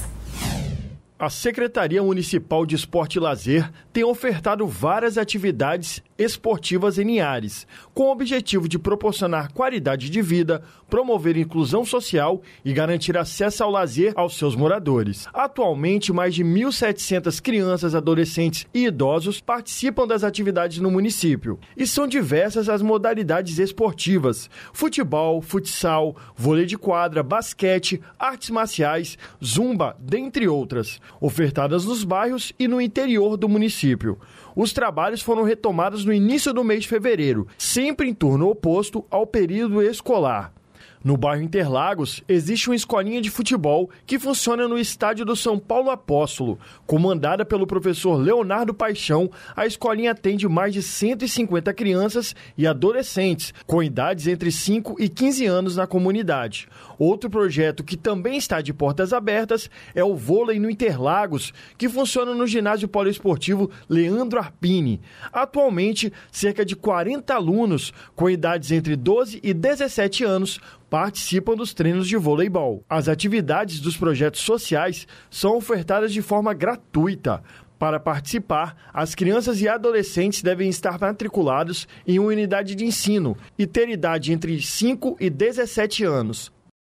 A Secretaria Municipal de Esporte e Lazer tem ofertado várias atividades esportivas em Linhares, com o objetivo de proporcionar qualidade de vida, promover inclusão social e garantir acesso ao lazer aos seus moradores. Atualmente, mais de 1.700 crianças, adolescentes e idosos participam das atividades no município. E são diversas as modalidades esportivas: futebol, futsal, vôlei de quadra, basquete, artes marciais, zumba, dentre outras, ofertadas nos bairros e no interior do município. Os trabalhos foram retomados no início do mês de fevereiro, sempre em turno oposto ao período escolar. No bairro Interlagos, existe uma escolinha de futebol que funciona no estádio do São Paulo Apóstolo. Comandada pelo professor Leonardo Paixão, a escolinha atende mais de 150 crianças e adolescentes, com idades entre 5 e 15 anos na comunidade. Outro projeto que também está de portas abertas é o vôlei no Interlagos, que funciona no ginásio poliesportivo Leandro Arpini. Atualmente, cerca de 40 alunos com idades entre 12 e 17 anos participam dos treinos de voleibol. As atividades dos projetos sociais são ofertadas de forma gratuita. Para participar, as crianças e adolescentes devem estar matriculados em uma unidade de ensino e ter idade entre 5 e 17 anos.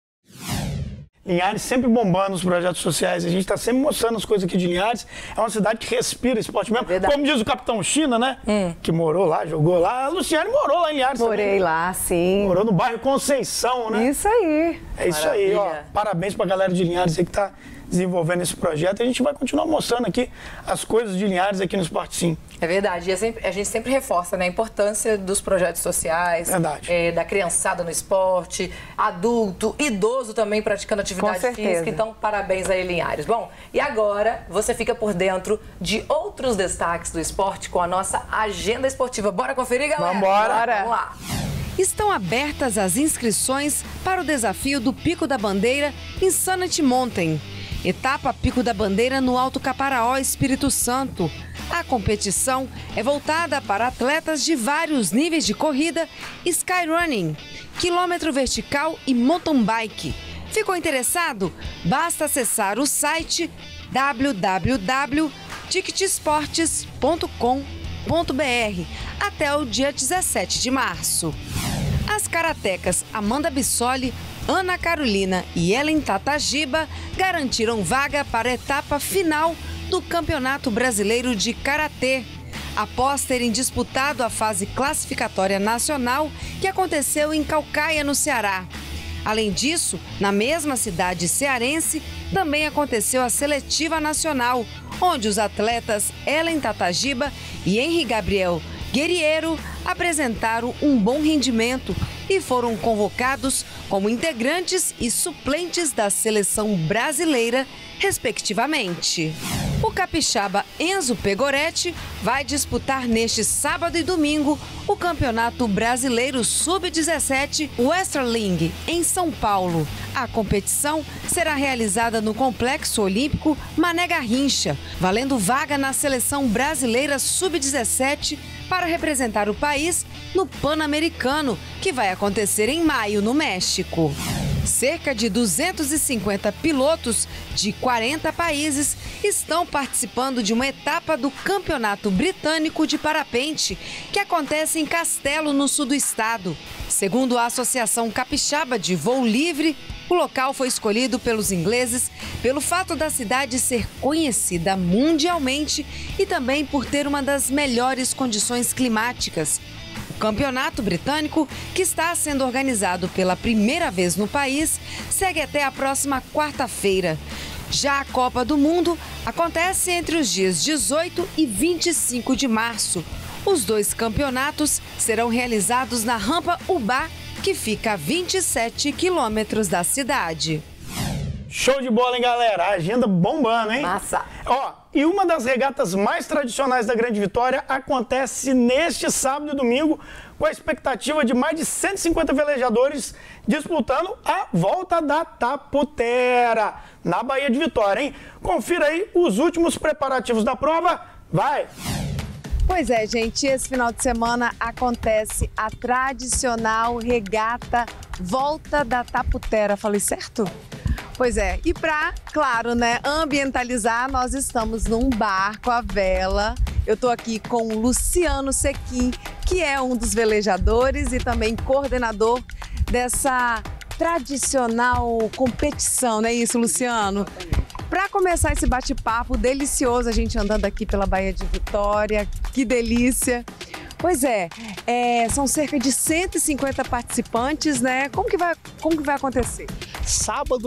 Linhares sempre bombando os projetos sociais, a gente está sempre mostrando as coisas aqui de Linhares. É uma cidade que respira esporte mesmo. Como diz o Capitão China, né? Que morou lá, jogou lá. A Luciane morou lá em Linhares. Morei também. Lá, sim. Morou no bairro Conceição, né? Isso aí. É isso aí, ó. Parabéns pra galera de Linhares aí que tá desenvolvendo esse projeto. A gente vai continuar mostrando aqui as coisas de Linhares aqui no Esporte Sim. É verdade, e a gente sempre reforça, né, a importância dos projetos sociais, da criançada no esporte, adulto, idoso também praticando atividade física. Então, parabéns aí, Linhares. Bom, e agora você fica por dentro de outros destaques do esporte com a nossa agenda esportiva. Bora conferir, galera? Vambora! Vamos lá! Estão abertas as inscrições para o desafio do Pico da Bandeira Insanity Mountain. Etapa Pico da Bandeira no Alto Caparaó, Espírito Santo. A competição é voltada para atletas de vários níveis de corrida, skyrunning, quilômetro vertical e mountain bike. Ficou interessado? Basta acessar o site www.ticketsportes.com.br até o dia 17 de março. As karatecas Amanda Bissoli, Ana Carolina e Ellen Tatagiba garantiram vaga para a etapa final do Campeonato Brasileiro de Karatê, após terem disputado a fase classificatória nacional que aconteceu em Caucaia, no Ceará. Além disso, na mesma cidade cearense, também aconteceu a seletiva nacional, onde os atletas Ellen Tatagiba e Henri Gabriel Guerriero apresentaram um bom rendimento e foram convocados como integrantes e suplentes da seleção brasileira, respectivamente. O capixaba Enzo Pegoretti vai disputar neste sábado e domingo o Campeonato Brasileiro Sub-17 Westerling, em São Paulo. A competição será realizada no Complexo Olímpico Mané Garrincha, valendo vaga na seleção brasileira Sub-17 para representar o país no Pan-Americano, que vai acontecer em maio, no México. Cerca de 250 pilotos de 40 países estão participando de uma etapa do Campeonato Britânico de Parapente, que acontece em Castelo, no sul do estado. Segundo a Associação Capixaba de Voo Livre, o local foi escolhido pelos ingleses pelo fato da cidade ser conhecida mundialmente e também por ter uma das melhores condições climáticas. O Campeonato Britânico, que está sendo organizado pela primeira vez no país, segue até a próxima quarta-feira. Já a Copa do Mundo acontece entre os dias 18 e 25 de março. Os dois campeonatos serão realizados na Rampa Ubá, que fica a 27 quilômetros da cidade. Show de bola, hein, galera? Agenda bombando, hein? Massa! Ó, e uma das regatas mais tradicionais da Grande Vitória acontece neste sábado e domingo, com a expectativa de mais de 150 velejadores disputando a Volta da Taputera, na Baía de Vitória, hein? Confira aí os últimos preparativos da prova. Vai! Pois é, gente, esse final de semana acontece a tradicional regata Volta da Taputera. Falei certo? Pois é, e para, claro, né, ambientalizar, nós estamos num barco à vela. Eu tô aqui com o Luciano Sequim, que é um dos velejadores e também coordenador dessa tradicional competição, não é isso, Luciano? Para começar esse bate-papo delicioso, a gente andando aqui pela Baía de Vitória, que delícia! Pois é, são cerca de 150 participantes, né? Como que vai acontecer? Sábado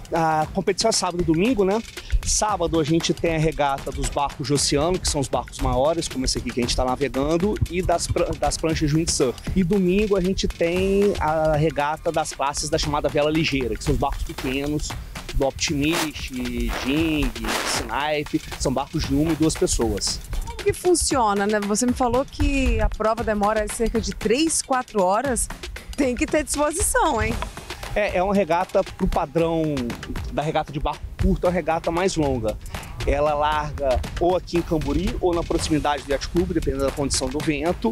a competição é sábado e domingo, né? Sábado a gente tem a regata dos barcos de oceano, que são os barcos maiores, como esse aqui que a gente está navegando, e das pranchas de windsurf. E domingo a gente tem a regata das classes da chamada vela ligeira, que são os barcos pequenos, do Optimist, Jing, Snipe, são barcos de 1 e 2 pessoas. Como que funciona, né? Você me falou que a prova demora cerca de 3, 4 horas, tem que ter disposição, hein? É uma regata pro padrão da regata de barco curto, é uma regata mais longa. Ela larga ou aqui em Camburi ou na proximidade do Yacht Club, dependendo da condição do vento,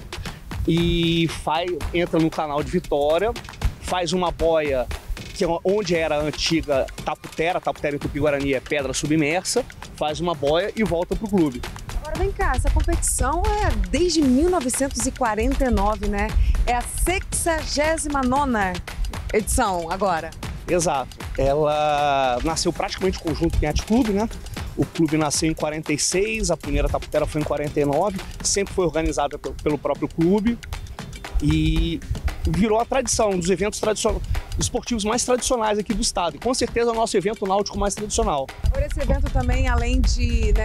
e entra no canal de Vitória, faz uma boia que é onde era a antiga Taputera em Tupi-Guarani é pedra submersa, faz uma boia e volta pro clube. Agora vem cá, essa competição é desde 1949, né? É a 69ª edição agora. Exato. Ela nasceu praticamente conjunto com o Yacht Club, né? O clube nasceu em 46, a primeira Taputera foi em 49, sempre foi organizada pelo próprio clube e virou a tradição, um dos eventos esportivos mais tradicionais aqui do estado. E com certeza é o nosso evento náutico mais tradicional. Agora esse evento também, além de,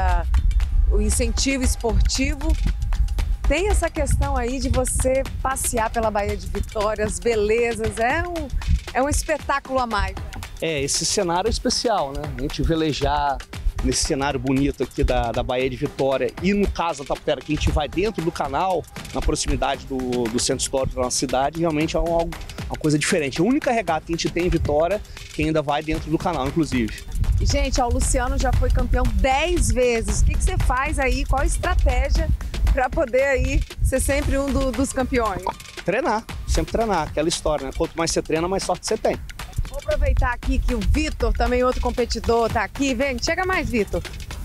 o incentivo esportivo, tem essa questão aí de você passear pela Baía de Vitória, as belezas, é um espetáculo a mais. Esse cenário é especial, né? A gente velejar nesse cenário bonito aqui da Baía de Vitória e no caso da Tapera, que a gente vai dentro do canal, na proximidade do centro histórico da nossa cidade, realmente é uma coisa diferente. A única regata que a gente tem em Vitória que ainda vai dentro do canal, inclusive. Gente, o Luciano já foi campeão 10 vezes. O que você faz aí? Qual a estratégia para poder aí ser sempre um dos campeões? Treinar, sempre treinar, aquela história, né? Quanto mais você treina, mais sorte você tem. Vou aproveitar aqui que o Vitor, também outro competidor, tá aqui. Vem, chega mais, Vitor.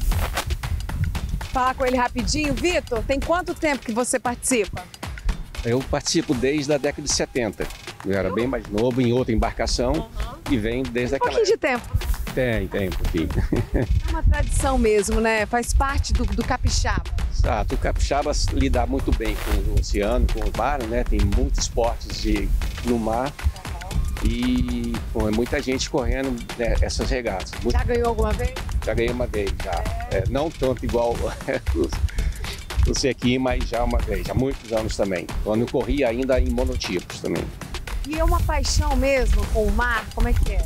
Falar com ele rapidinho. Vitor, tem quanto tempo que você participa? Eu participo desde a década de 70. Eu era bem mais novo em outra embarcação e venho desde aquela... Um pouquinho de tempo. Tem um pouquinho. É uma tradição mesmo, né? Faz parte do capixaba. Exato, o capixaba lida muito bem com o oceano, com o mar, né? Tem muitos esportes no mar. E é muita gente correndo, né, essas regatas. Já ganhou alguma vez? Já ganhei uma vez, já. Não tanto igual você aqui, mas já uma vez, há muitos anos também. Quando eu corri ainda em monotipos também. E é uma paixão mesmo com o mar? Como é que é?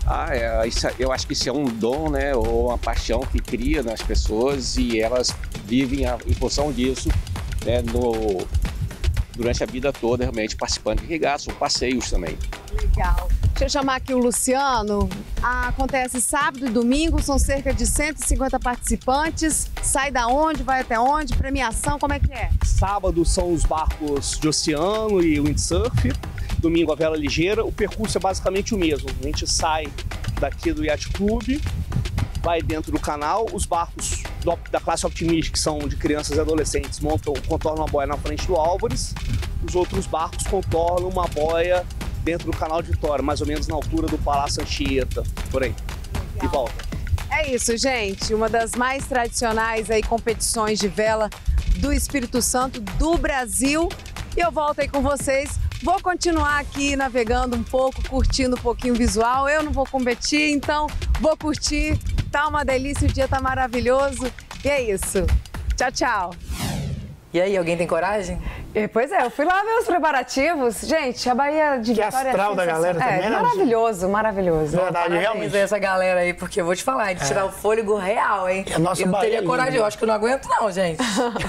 Eu acho que isso é um dom, né, ou uma paixão que cria nas pessoas e elas vivem em função disso, né, durante a vida toda, realmente participando de regatas ou passeios também. Legal. Deixa eu chamar aqui o Luciano. Acontece sábado e domingo, são cerca de 150 participantes. Sai da onde, vai até onde? Premiação, como é que é? Sábado são os barcos de oceano e windsurf. Domingo a vela ligeira. O percurso é basicamente o mesmo. A gente sai daqui do Yacht Club, vai dentro do canal. Os barcos da classe Optimist, que são de crianças e adolescentes, contornam uma boia na frente do Álvares. Os outros barcos contornam uma boia dentro do canal de Vitória, mais ou menos na altura do Palácio Anchieta, por aí. Legal. E volta. É isso, gente. Uma das mais tradicionais aí competições de vela do Espírito Santo, do Brasil. E eu volto aí com vocês. Vou continuar aqui navegando um pouco, curtindo um pouquinho o visual. Eu não vou competir, então vou curtir. Tá uma delícia, o dia tá maravilhoso. E é isso. Tchau, tchau. E aí, alguém tem coragem? Pois é, eu fui lá ver os preparativos. Gente, a Baía de Vitória... Que astral da galera também, né? Maravilhoso, maravilhoso. Verdade, realmente. Essa galera aí, porque eu vou te falar, de tirar o fôlego real, hein? A nossa eu não teria Bahia coragem, linda. eu acho que eu não aguento não, gente.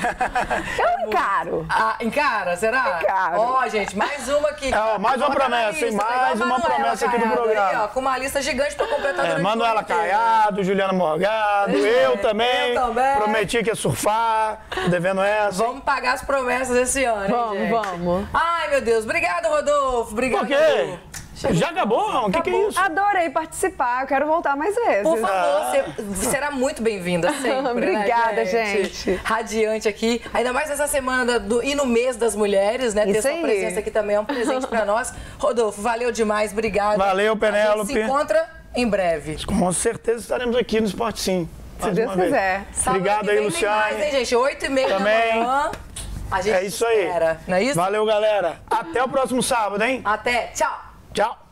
Eu encaro. Encara, será? Encaro. Ó, gente, mais uma aqui. Mais uma promessa, hein? Mais uma promessa aqui do programa. Aí, ó, com uma lista gigante pra completar durante Manuela Caiado, Juliana Morgado, eu também. Prometi que ia surfar, devendo essa. Vamos pagar as promessas esse ano, hein, gente? Vamos. Ai, meu Deus. Obrigado, Rodolfo. Obrigado. Por quê? Já acabou? O que é isso? Adorei participar, eu quero voltar mais vezes. Por favor, você será muito bem-vinda sempre. Obrigada, né, gente. Radiante aqui. Ainda mais nessa semana e no mês das mulheres, né? Ter sua presença aqui também é um presente pra nós. Rodolfo, valeu demais, obrigado. Valeu, Penélope. A gente se encontra em breve. Com certeza estaremos aqui no Esporte Sim. Se Deus quiser. Obrigado aí, Luciane. Mais, hein, gente? 8h30 da manhã. A gente é isso aí. espera, não é isso? Valeu, galera. Até o próximo sábado, hein? Até. Tchau. Tchau.